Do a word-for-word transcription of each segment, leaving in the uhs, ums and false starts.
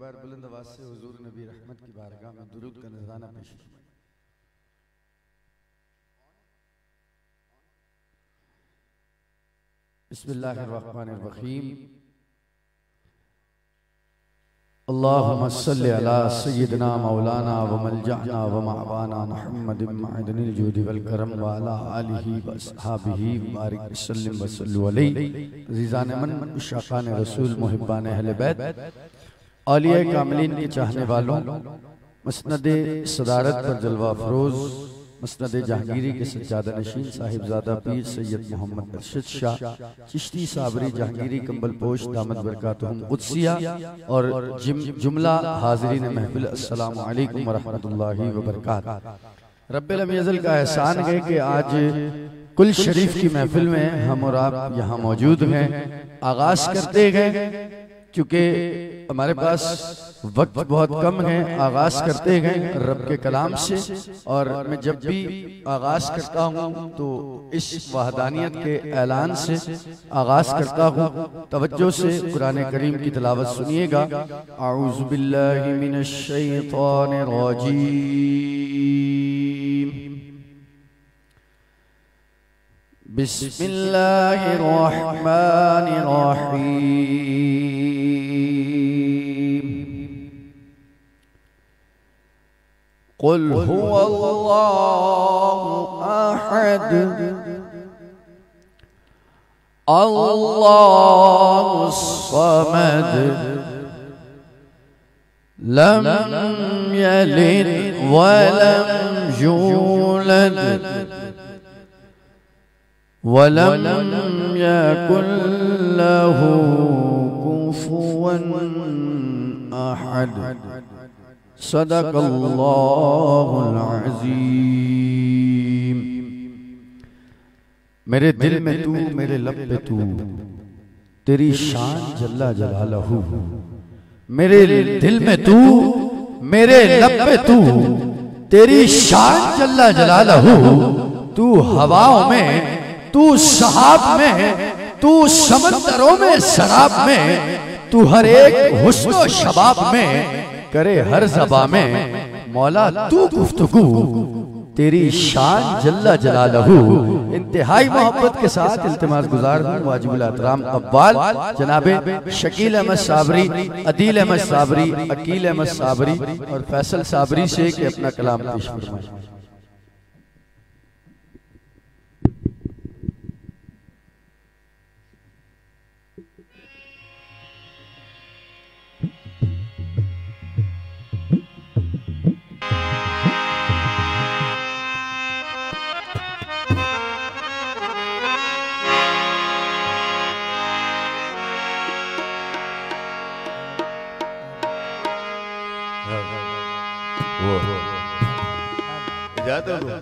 बार बुलंद आवाज से हुजूर नबी रहमत की बारगाह में दुरूद का नजराना पेश फरमाएं। बिस्मिल्लाहिर्रहमानिर्रहीम। अल्लाहुम्मा सल्लि अला सय्यिदिना मौलाना व मलजअना व मअवाना मुहम्मदिन मअदनिल जूदि वल करम व अला आलिहि व अस्हाबिहि बारिक वसल्लिम व सल्लु अलैहि। अज़ीज़ान मन उशाक़ान रसूल मुहिब्बान अहले बैत औलिया कामिलीन के चाहने वालों, मसनदे सदारत पर जलवा अफरोज मसनदे जहांगीरी के सज्जादा नशीन साहिबजादा पीर सैयद मोहम्मद अरशद शाह चिश्ती साबरी जहांगीरी कंबल पोश दामद बरकातुहुम कुद्सिया और जुमला हाज़रीन महफिल अस्सलामु अलैकुम व रहमतुल्लाहि व बरकातुहू। रब्बिल अज़ल का एहसान है कि आज कुल शरीफ की महफिल में हम और आप यहाँ मौजूद हैं। आगाज करते हैं क्योंकि हमारे पास वक्त बहुत कम है, आगाज करते हैं रब के कलाम से। और मैं जब भी आगाज करता हूँ तो इस वहदानियत के ऐलान से आगाज करता हूँ। तवज्जो से कुरान करीम की तिलावत सुनिएगा। आऊज़ु बिल्लाहि मिनश शैतानिर रजीम। बिस्मिल्लाहिर रहमानिर रहीम। क़ुल हुवल्लाहु अहद अल्लाहुस समद लम यलिद व लम यूलद वलम यकुन लहू कुफुवन अहद। सदक़ल्लाहुल अज़ीम। मेरे दिल में तू, मेरे लब पे तू, तेरी शान जल्ला जलालहू। मेरे दिल में तू, मेरे लब पे तू, तेरी शान जल्ला जलालहू। तू हवाओं में, तू सहाब में, तू समंदरों में शराब में, तू हर एक हुस्न व शबाब में, करे हर ज़बा में मौला तू गुफ्तगू। तेरी शान जल्ला जलालहू। इंतहाई मोहब्बत के साथ इल्तिमास गुजार हूँ वाजिबुल एहतराम अव्वाल जनाबे शकील अहमद साबरी, अदील अहमद साबरी, अकील अहमद साबरी और फैसल साबरी से कि अपना कलाम पेश फरमाएं। वो इजाज़त दो।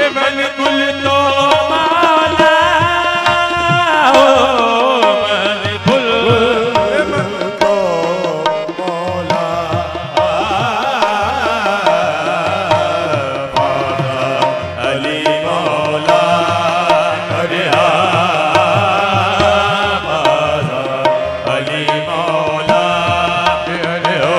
मन कुल तो मौला हो मन कुल मन तो मौला अली मौला अरे अली मौला अरे हो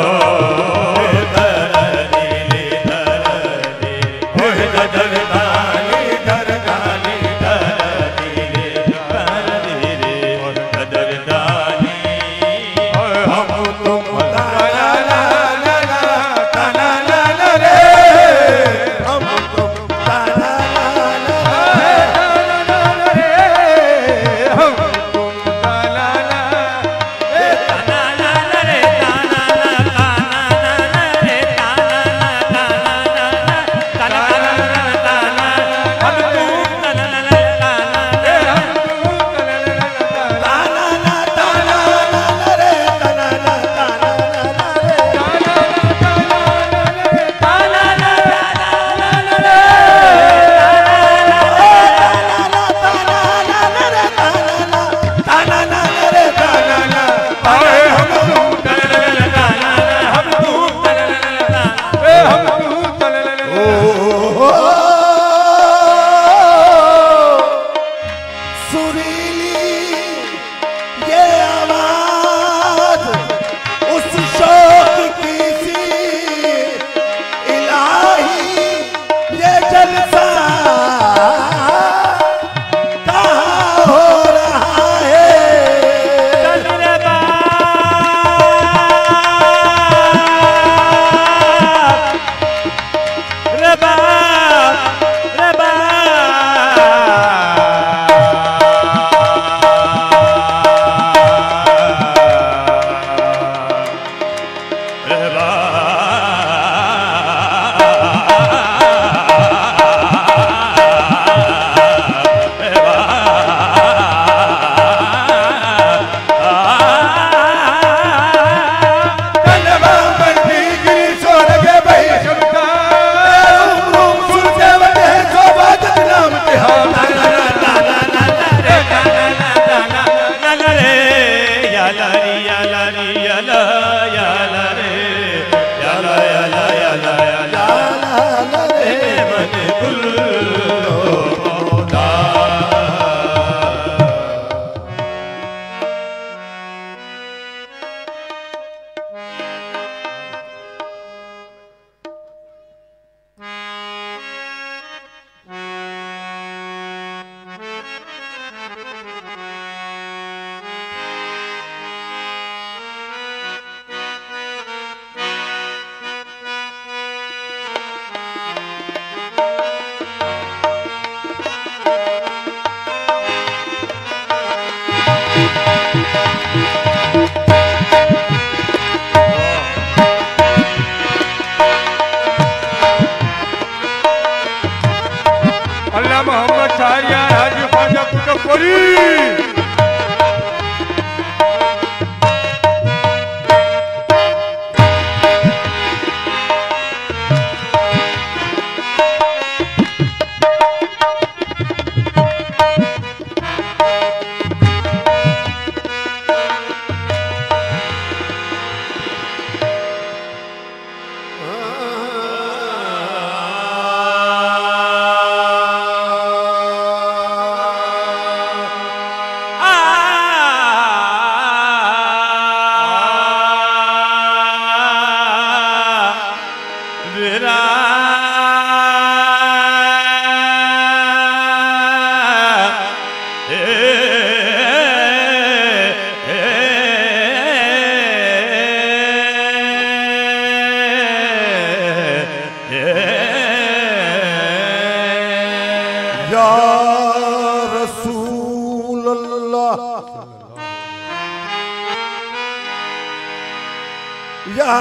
या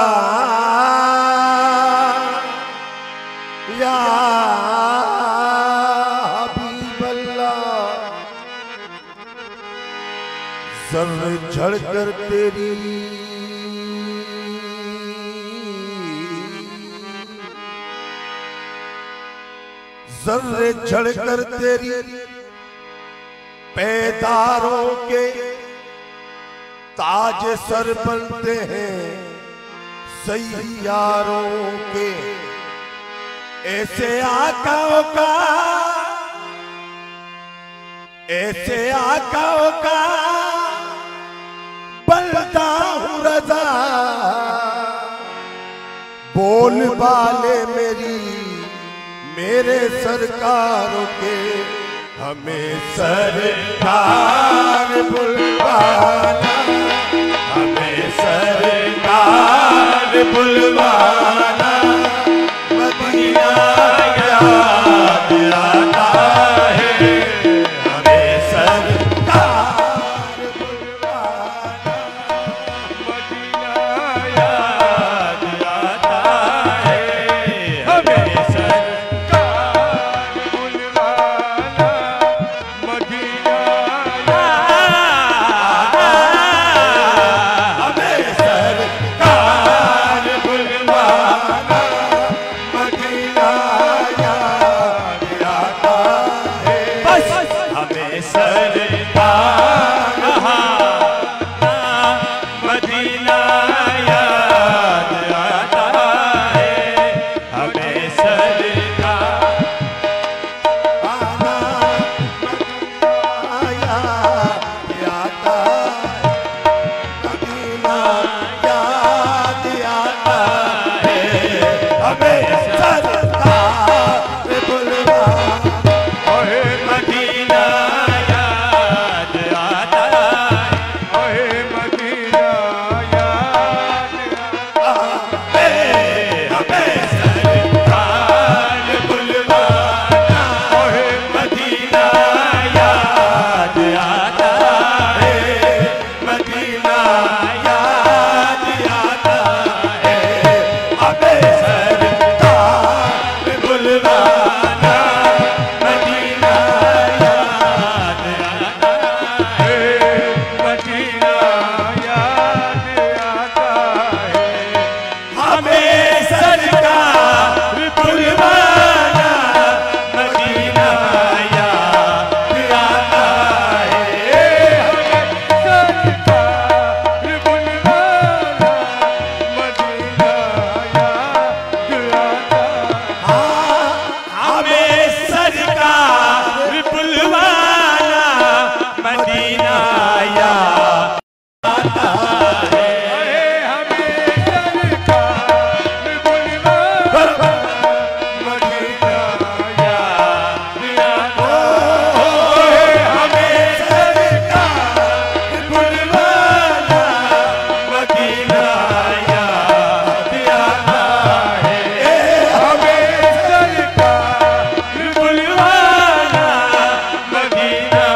या हबीबल्लाह सर झड़ कर तेरी सर्रे चढ़कर तेरी पैदारों के ताज सर बनते हैं सैयारों के। ऐसे आकाओं का ऐसे आकाओं का बनता हूँ रजा। बोल बाले मेरी मेरे सरकारों के। हमें सरकार बुलवाना, हमें सरकार बुलवाना। मदीना याद आता है, हमें सरकार बुलवाना। मदीना याद आता है, हमें सरकार बुलवाना। मदीना हमें सरकार बुलवाना। मदीना याद आता है, बस हमें सरकार मदीना याद आता है, हमें सरकार आना आया आता मदीना याद आता है। हमें सरकार बुलवाना। ओहे मदीना याद आता है, ओहे मदीना याद आता है, हमें सरकार बुलवाना। ओहे मदीना याद आता है, मदीना याद आता है, हमें सरकार बुलवाना। मदीना याद आता है, मदीना याद आता है, हमें सरकार बुलवाना। मदीना याद आता है, हमें सरकार बुलवाना। मदीना याद आता है, हमें सरकार बुलवाना। मदीना याद आता है, हमें सरकार बुलवाना। मदीना याद आता है, हमें सरकार बुलवाना। मदीना याद आता है, हमें सरकार बुलवाना। मदीना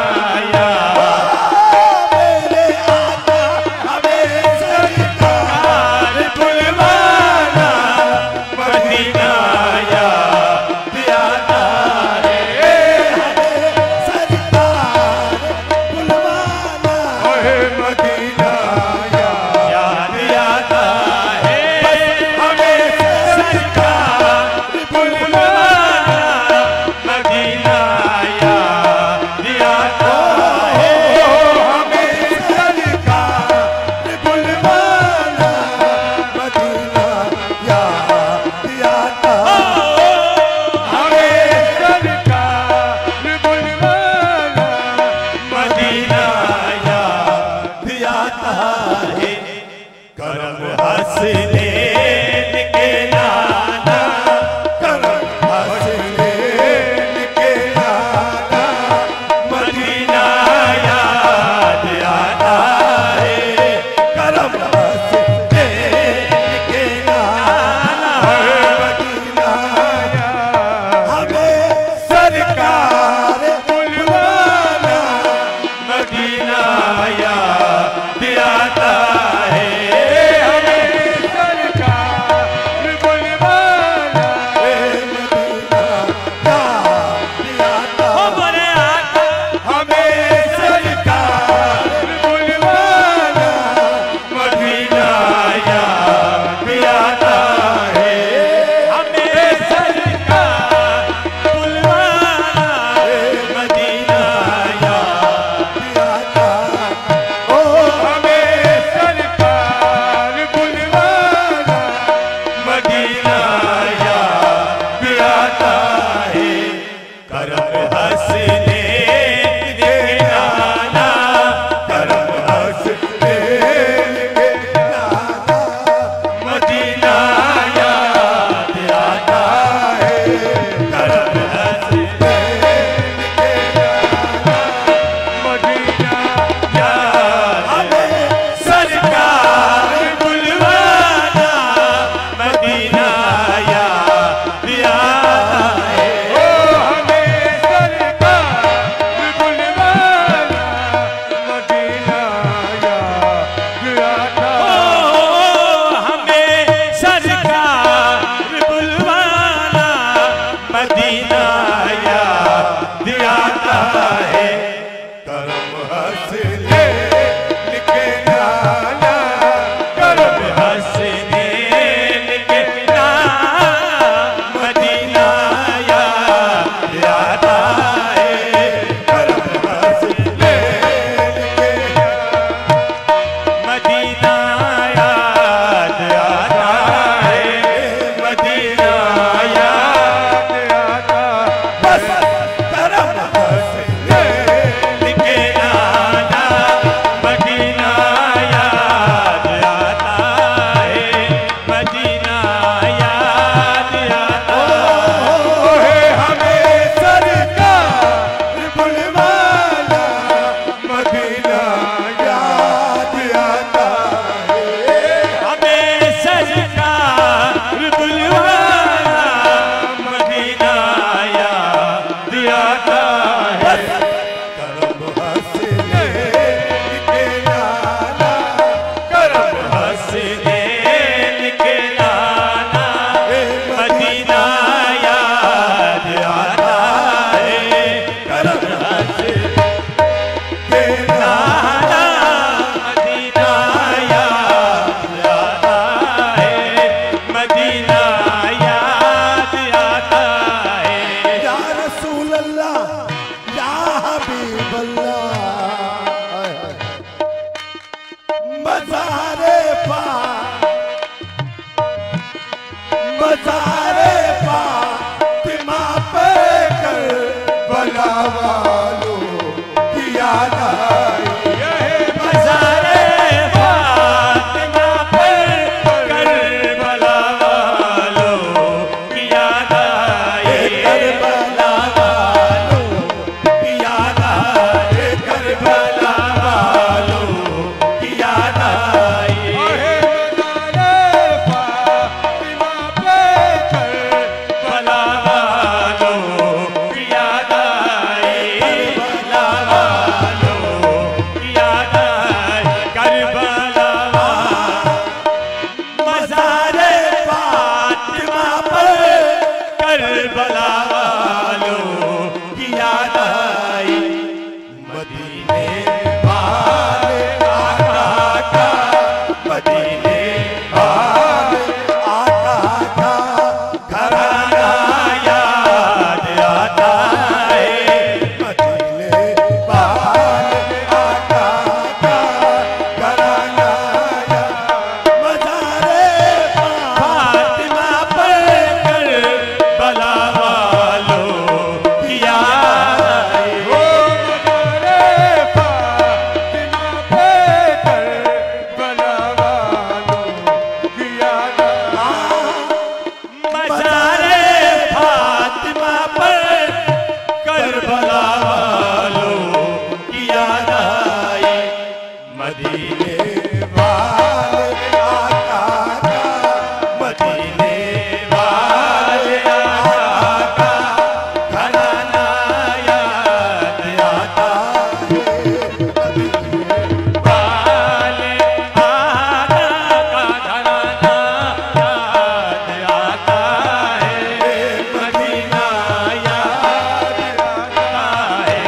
याद मेरे आका हमें सरकार बुलवाना। मदीना याद आता है, सरकार बुलवाना। ओहे मदीना याद आता है, हमें सरकार बुलवाना। मदीना याद आता है, हमें सरकार बुलवाना। मदीना याद आता हमें सरकार बुलवाना। मदीना याद आता है, करम हसनैन के नाना। करम हसनैन के नाना। मदीना याद आता है, करम हसनैन के नाना। मदीना हमें सरकार बुलवाना। मदीना याद आता है, हमें सरकार बुलवाना। मदीना याद आता हमारे आका हमें सरकार बुलवाना। मदीना याद आता है, हमें सरकार बुलवाना। करम हंसने के नाना, करम हंसने के नाना, मदीना याद आता है। करम हंसने के नाना, मदीना याद, हमें सरकार बुलवाना, मदीना याद आता है। ओ हमें सरकार बुलवाना, मदीना याद आता है। ओ हमें सरकार बुलवाना, मदीना याद आता है। करम हंसने के नाना, करम हंसने के नाना, मदीना याद आता है। करम हंसने के मदीना याद आता है, मदीना याद आता है। बस करम हंसने के नाना, मदीना याद आता है, मदीना याद आता है। हमें सरकार बुलवाना, मदीना याद आता है। हमें सरकार बुलवाना, मदीना याद आता है। करम हंसने के नाना, करम हंसने के नाना, मदीना याद आता है। करम हंसने के नाना, मदीना याद आता है, मदीना याद आता है। या रसूल अल्लाह, या हबीब अल्लाह, मज़ारे पाक, मज़ारे फातिमा पे करबला वालों की याद आई। मज़ारे फातिमा पर करबला वालों की याद आई। करबला वालों की याद आई। करबला वालों की याद आई। मज़ारे फातिमा पर करबला वालों की याद आई। करबला वालों की याद आई। करबला मज़ारे फातिमा पर करबला वालों की याद आई। मदीने वाले आका का, मदीने वाले आका का घराना याद आता है। मदीने वाले आका का घराना या मज़ारे पाक, फातिमा पर करबला वालों की याद आई। ओ मज़ारे फातिमा पर करबला वालों की याद आई। मज़ारे फातिमा पर करबला वालों की याद आई। मदीने वाले आका का, मदीने वाले आका का घराना याद आता है। वाले आका का घराना याद आता है। मदीना याद आता है।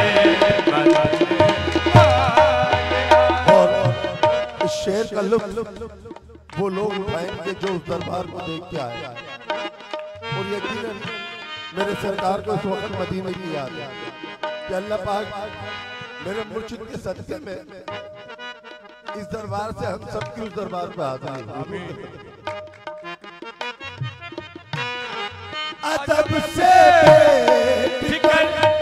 और इस शेर का लुत्फ वो लोग उठाएंगे जो उस दरबार को देख के आए, और यकीनन मेरे सरकार को इस वक्त मदीने की याद है कि अल्लाह पाक मेरे मुर्शिद के सदक़े में इस दरबार से हम सबकी उस दरबार पे हाजिर हैं। अदब से फिकर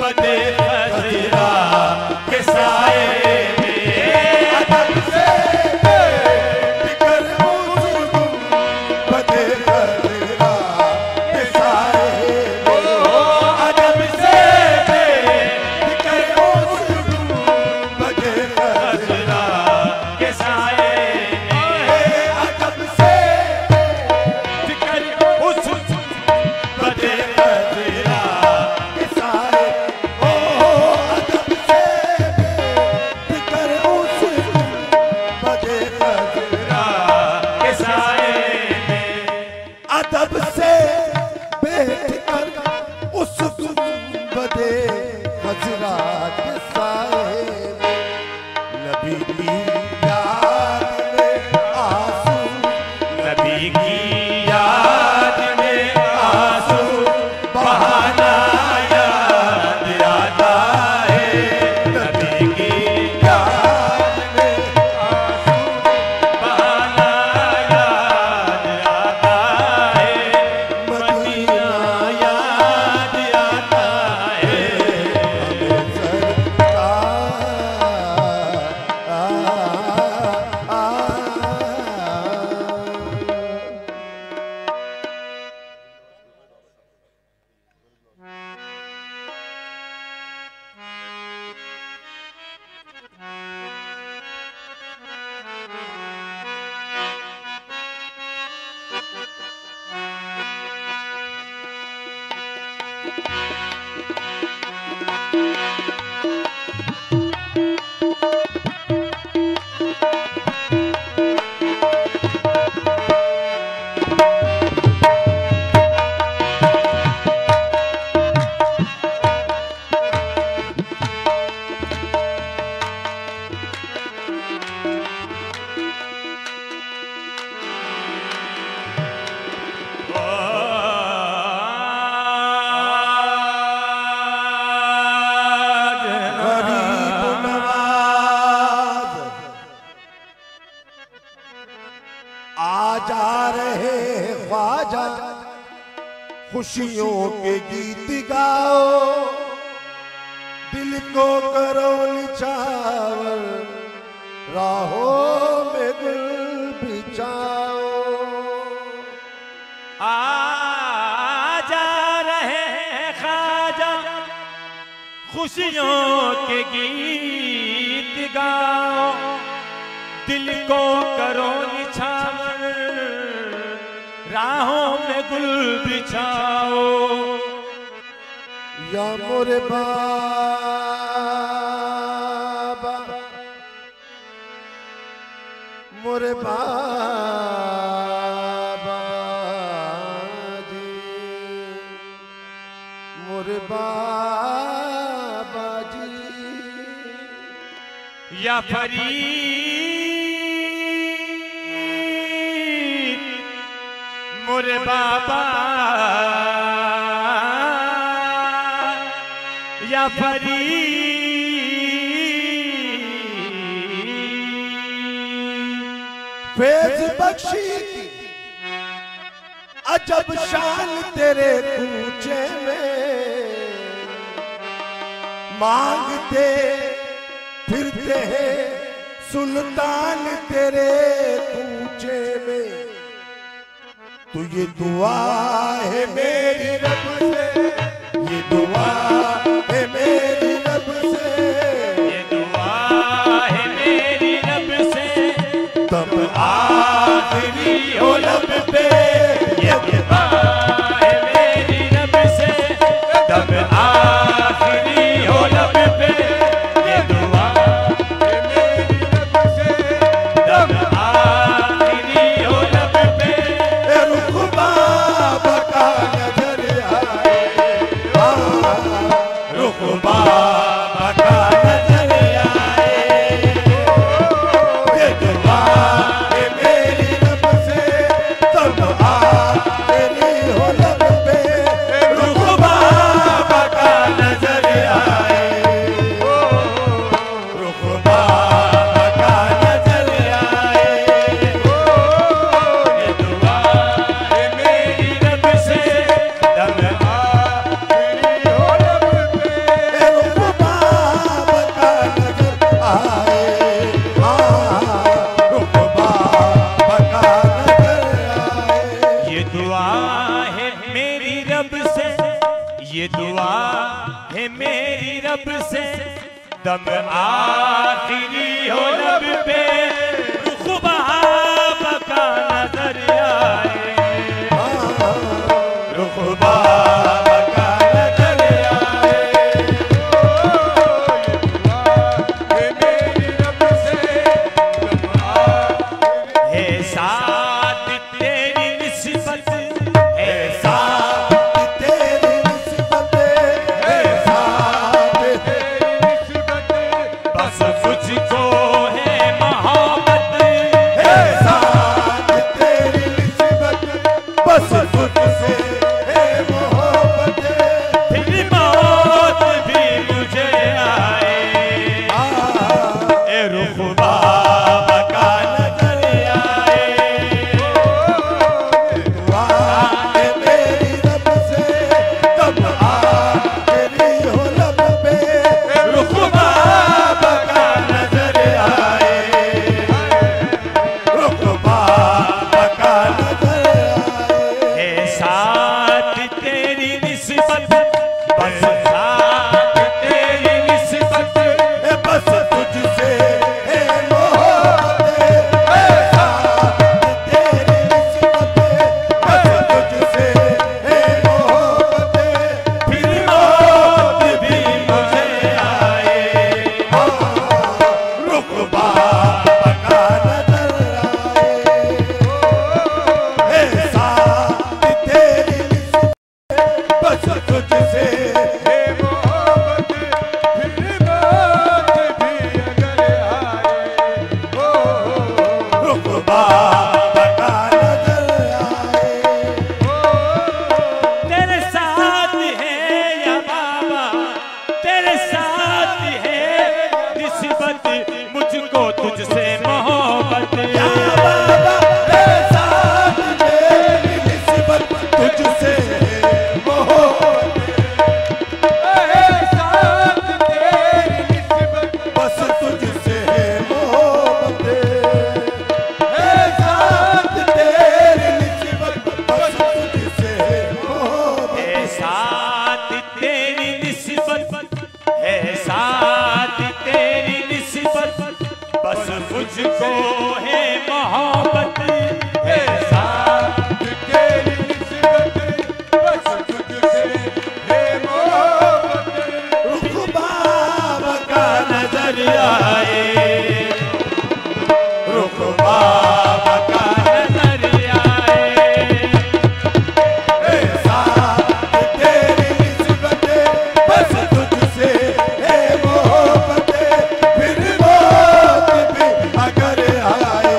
बदे खजरा के साए में अदब से बेफिक्र उस बदे खजरा के साए में अदब से बेफिक्र उस बदे खजरा के साए में अदब से बेफिक्र उस बदे खजरा के साए ओ अदब से बेफिक्र उस बदे खजरा के साए में अदब से बेफिक्र उस बदे खजरा के साए में नबी की याद में आंसू नबी की याद में आंसू बहाना याद आता है नबी की याद में आंसू बहाना याद आता है मदीना याद आता है गरीब नवाज आ जा रहे ख्वाजा खुशियों के गीत गाओ दिल को करो निछावर राहों में गुल बिछाओ आ जा रहे हैं ख्वाजा खुशियों के गीत गाओ दिल को करो निछावर राहों में गुल बिछाओ या मोरे बाबा मोरे बाबा जी मोरे बाबा जी या फरीद मोरे बाबा या फरीद फैज बख्शी की अजब शान तेरे कूचे में मांगते फिरते हैं सुल्तान तेरे कूचे में तो ये दुआ है मेरी रब से ये दुआ है मेरी रब से ये दुआ है मेरी रब से तब आखिरी हो लब पे ये दुआ है मेरी रब से तब आखिरी हो लब पे ये दुआ है मेरी रब से तब आखिरी हो लब पे रुख बाबा का नजर आए ये दुआ है मेरी रब से दम आखिरी हो लब पे रुखबा का नजर आए रुखबा का नजर आए ये मेरी रब से दम आखिरी है साथ तेरी निस्बत है साथ तेरी निस्बत है साथ तेरी निस्बत बस मुझको है मोहब्बत है साथ तेरी निस्बत बस तुझसे है मोहब्बत फिर मौत भी मुझे आए ए रुखबा का नजर आए दुआ है मेरी रब से तब आखिरी हो लब पे रुखबा का नजर आए रुखबा का नजर आए है साथ तेरी निस्बत बस साथ तेरी निस्बत है बस तुझसे है मोहब्बत है साथ तेरी निस्बत बस तुझसे है मोहब्बत फिर मौत भी मुझे आए रुखबा का नजर आए है साथ तेरी निस्बत बस तुझसे है मोहब्बत फिर बात भी अगर आए रुखबा का नजर आए तेरे साथ है या बाबा तेरे साथ है निस्बत मुझको तुझसे मोहब्बत बाबा तेरे साथ मेरी निस्बत तुझसे मोहब्बत है साथ तेरी निस्बत बस तुझसे मोहब्बत है साथ तेरी निस्बत बस तुझसे मोहब्बत है साथ तेरी निस्बत है साथ तेरी निस्बत बस मुझको है मोहब्बत है साथ तेरी निस्बत बस तुझसे है मोहब्बत रुखबा का नजर आए रुखबा का नजर आए है साथ तेरी निस्बत बस तुझसे है मोहब्बत फिर मौत भी अगर आए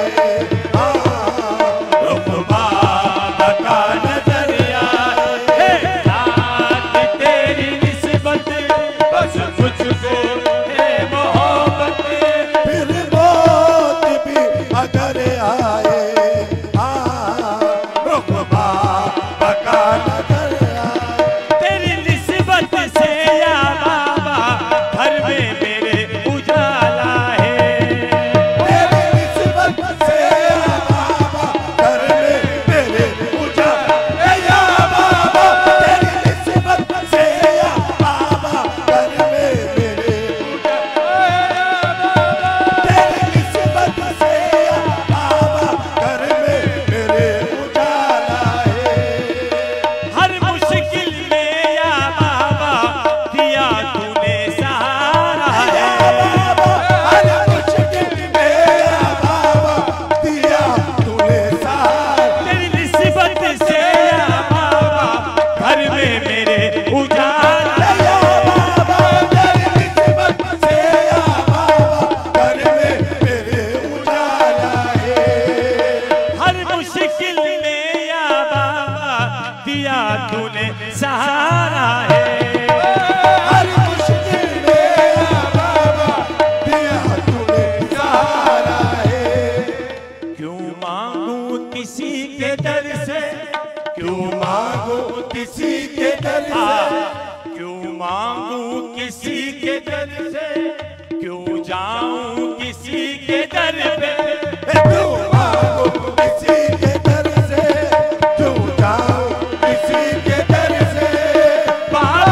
रुखबा का नजर आए साथ तेरी निस्बत बस मुझको है मोहब्बत फिर मौत भी अगर आए रुखबा का नजर आए तेरी निस्बत से या बाबा घर में मेरे उजाला है तेरी निस्बत से या बाबा घर में मेरे उजाला या बाबा तेरी निस्बत से या बाबा घर में मेरे उजाला तेरी निस्बत से या बाबा घर में मेरे उजाला है हर मुश्किल में या बाबा दिया तूने सहारा है बाबा हर मुश्किल में या बाबा दिया तूने सहारा तेरी निस्बत से या बाबा घर में मेरे उजाला या बाबा तेरी निस्बत से या बाबा घर में मेरे उजाला है हर मुश्किल में या बाबा दिया तूने सहारा है हर मुश्किल में या बाबा दिया तूने सहारा है क्यों मांगू किसी के दर से क्यों मांगो किसी के दर आ, से क्यों मांगू किसी के दर से क्यों जाऊं किसी के दर पे क्यों मांगो किसी के दर से क्यों जाओ किसी के दर से बाबा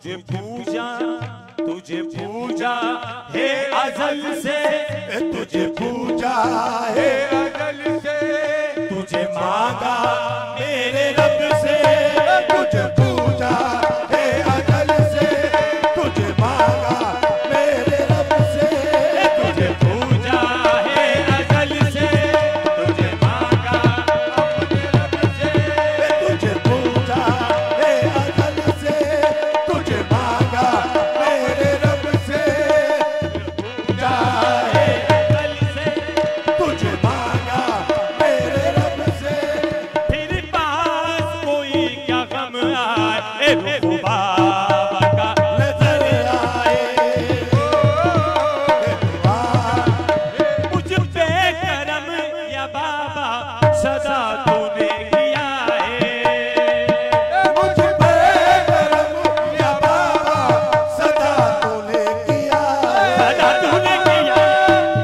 तुझे पूजा तुझे पूजा हे अजल से, तुझे पूजा है अजल से, तुझे मांगा मेरे रब से, तुझे पूजा है अजल से, तुझे मांगा मेरे रब से, तुझे पूजा है अजल से, तुझे मांगा अपने रब से, तुझे पूजा है अजल से, तुझे मांगा मेरे रब से, पूजा है अजल से, तुझे मांगा मेरे रब से। फिर पास कोई क्या गम आए रुख बाबा का नजर आए मुझ पे करम या बाबा सदा तूने किया है, मुझ पे करम या बाबा सदा तूने किया है, सदा तूने किया है।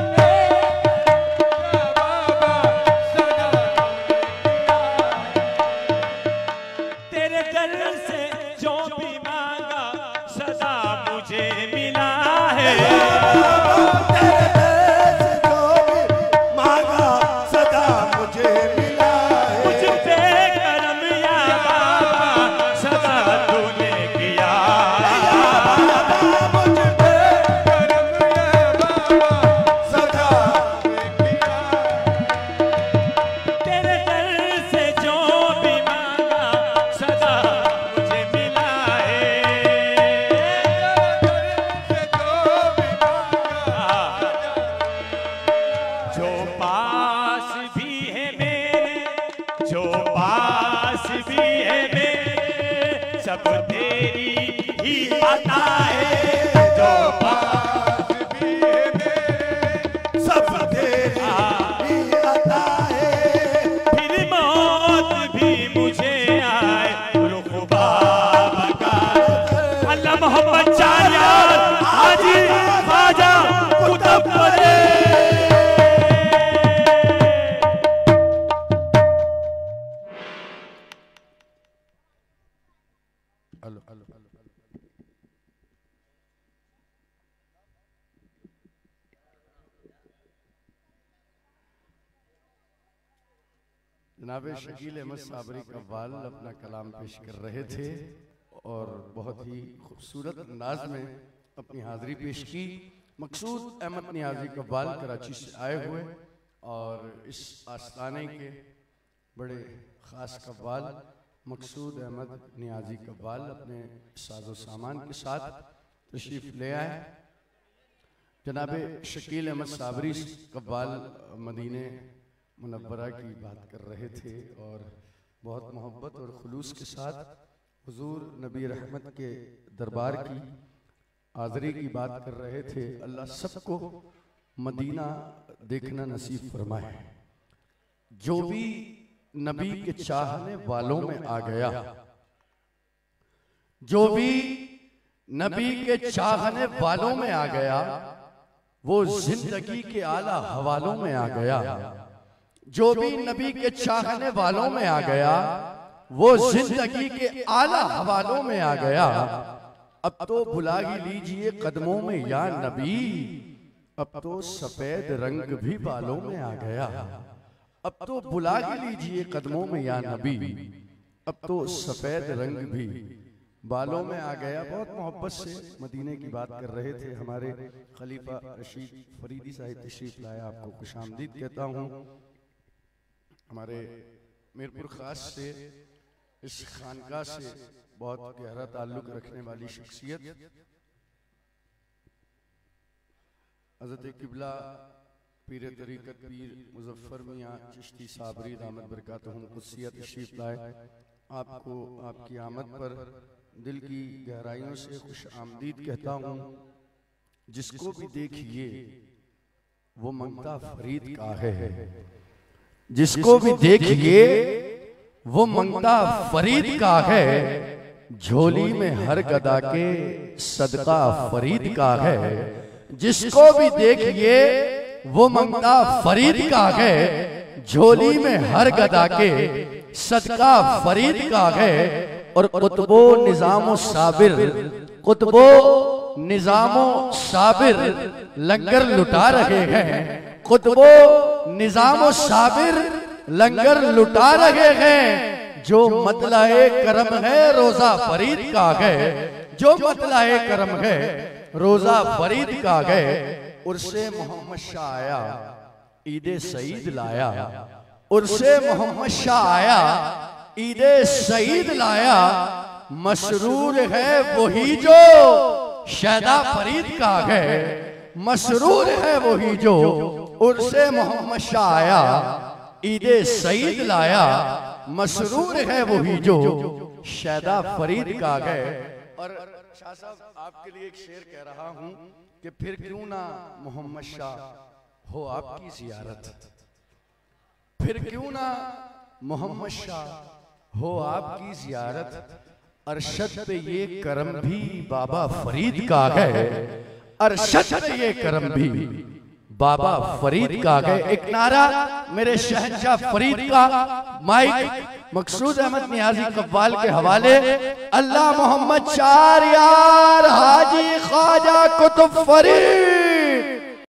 तेरे दर से जो भी मांगा सदा मुझे मिला है, तेरे दर से जो भी मांगा सदा मुझे मिला मुझ है, पे करम या बाबा सदा तूने किया है। मुझ पे करम या बाबा सदा किया तेरे दर से जो भी मांगा सदा मुझे मिला है, जो पास भी है मेरे, जो पास भी है मेरे, सब तेरी ही अता है, जो पास भी है मेरे, सब तेरी ही अता है, फिर मौत भी मुझे आए रुख बाबा का। अल्लाह मोहम्मद चार हाजी ख्वाजा कुतुब बने। जनाब शकील अहमद साबरी कव्वाल अपना कलाम पेश कर रहे थे और बहुत ही खूबसूरत अंदाज में अपनी हाजिरी पेश की। मकसूद अहमद नियाजी कव्वाल कराची से आए हुए और इस आस्ताने के बड़े ख़ास कव्वाल मकसूद अहमद नियाजी कव्वाल अपने साजो सामान के साथ तशरीफ़ ले आए। जनाब शकील अहमद साबरी कव्वाल मदीने मुनव्वरा की बात कर रहे थे और बहुत मोहब्बत और खुलूस के साथ हुजूर नबी रहमत के दरबार की हाज़री की बात कर रहे थे। अल्लाह सबको मदीना देखना नसीब फरमाए। जो भी नबी के चाहने वालों में आ गया, जो भी नबी के चाहने वालों में आ गया, वो जिंदगी के आला हवालों में आ गया। जो भी नबी के चाहने वालों में आ गया, वो जिंदगी के आला हवालों में आ गया। अब तो बुला ही लीजिए कदमों में या नबी, अब तो सफेद रंग भी बालों में आ गया। अब तो बुला ही लीजिए कदमों में या नबी, अब तो सफेद रंग भी बालों में आ गया। बहुत मोहब्बत से मदीने की बात कर रहे थे हमारे खलीफा रशीद फरीदी साहिब तशरीफ लाया, आपको खुशामदीद कहता हूँ। हमारे मीरपुर खास से इस खानका से बहुत गहरा ताल्लुक रखने वाली शख्सियत हज़रत किबला पीर तरीक़त पीर मुज़फ़्फ़र मियाँ चिश्ती साबरी दामद बरकातहुम क़ुद्सिया तशरीफ़ लाए। आपको आपकी आमद पर दिल की गहराइयों से खुश आमदीद कहता हूँ। जिसको भी देखिए वो मंगता फरीद का है, जिसको भी देखिए वो मंगता फरीद का है। झोली में हर गदा के सदका फरीद का है। जिसको भी देखिए वो मंगता फरीद का है। झोली में हर गदा के सदका फरीद का है। और कुतुबो निजामो साबिर कुतबो निजामो साबिर लंगर लुटा रहे हैं, कुतबो निजामो साबिर लंगर लुटा रहे हैं। जो मतलाए करम है रोजा फरीद का है, जो मतलाए करम है रोजा फरीद का है। उर्से मोहम्मद शाह आया ईदे सईद लाया, उर्से मोहम्मद शाह आया ईदे सईद लाया। मसरूर है वही जो शहदा फरीद का है, मसरूर है वही जो उर्से मोहम्मद शाह आया ईदे सईद लाया। मसरूर है वही जो शहदा फरीद का है। और शाह साहब आपके लिए एक शेर कह रहा हूं कि फिर क्यों ना मोहम्मद शाह हो आपकी जियारत, फिर क्यों ना मोहम्मद शाह हो आपकी जियारत। अरशद पे ये करम भी बाबा फरीद का है, अरशद पे ये करम भी बाबा फरीद का है। एक नारा मेरे शहंशाह फरीद का माइक मकसूद अहमद नियाजी कव्वाल के हवाले। अल्लाह मोहम्मद चार यार हाजी ख्वाजा कुतुब फरीद।